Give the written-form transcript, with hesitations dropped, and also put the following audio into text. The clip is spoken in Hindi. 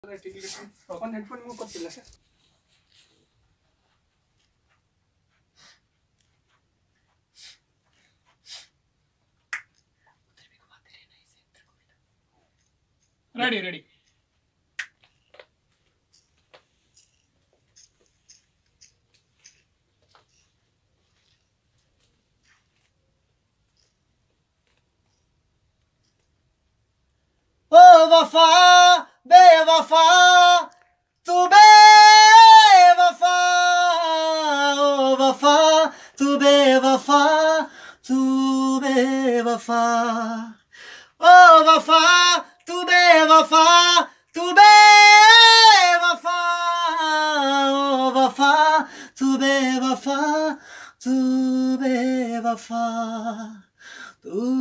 अपन हेडफोन मुंह करते लसे रेडी ओ वफा बेवफा तू बेवफा, ओ वफा तू बेवफा, तू बेवफा, ओ वफा तू बेवफा, तू बेवफा, ओ वफा तू बेवफा, तू बेवफा, तू